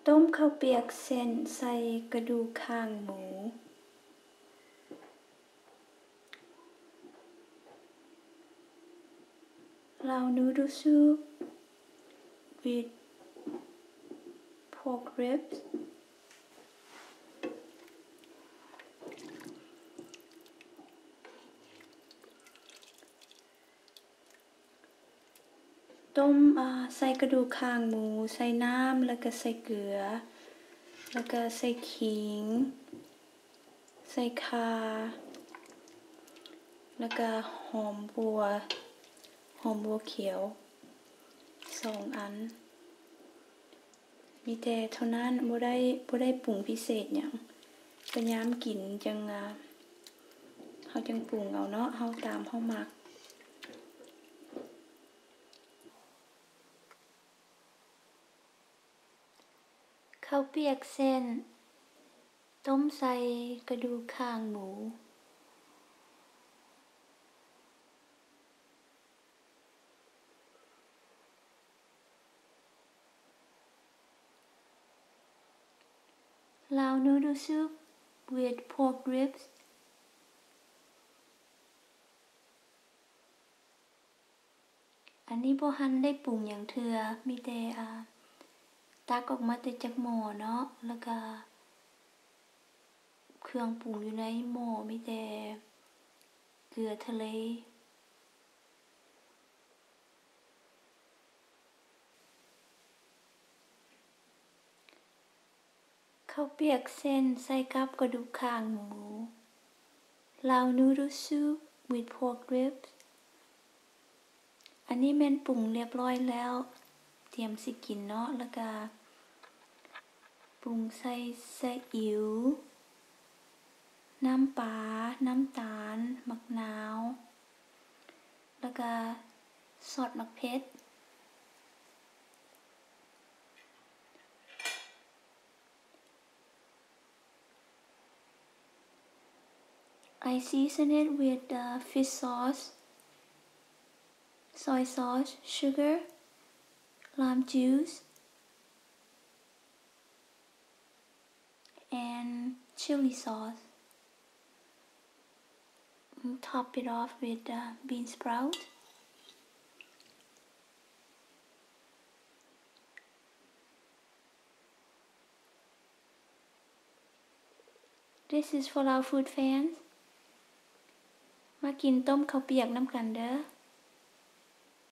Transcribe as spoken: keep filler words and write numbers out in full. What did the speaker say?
ต้มข้าวเปียกเส้นใส่กระดูกข้างหมูเราnoodle soup with pork ribsต้มใส่กระดูกข้างหมูใส่น้ำแล้วก็ใส่เกลือแล้วก็ใส่ขิงใส่ข่าแล้วก็หอมบัวหอมบัวเขียวสองอันมีแต่เท่านั้นบ่ได้บ่ได้ปรุงพิเศษหยังเป็นยามกินจังอ่ะเฮาจังปรุงเอาเนาะเฮาตามเฮามักข้าวเปียกเส้นต้มใส่กระดูกข้างหมูลาว noodle soup with pork ribs อันนี้บ่ทันได้ปรุงหยังเทื่อมีแต่อ่าตักออกมาแต่จากหม้อเนาะแล้วก็เครื่องปรุงอยู่ในหม้อมีแต่เกลือทะเลข้าวเปียกเส้นใส่กับกระดูกข้างหมูลาว noodle soup with pork ribs อันนี้แม่นปรุงเรียบร้อยแล้วเตรียมสิกินเนาะแล้วก็ปรุงใส่ซีอิ๊วน้ำปลาน้ำตาลมะนาวแล้วก็ซอสมะเขือ I season it with uh, fish sauce, soy sauce, sugar, lime juice, and chili sauce. And top it off with uh, bean sprout. This is for our food fans. มากินต้มข้าวเปียกน้ำกันเด้อ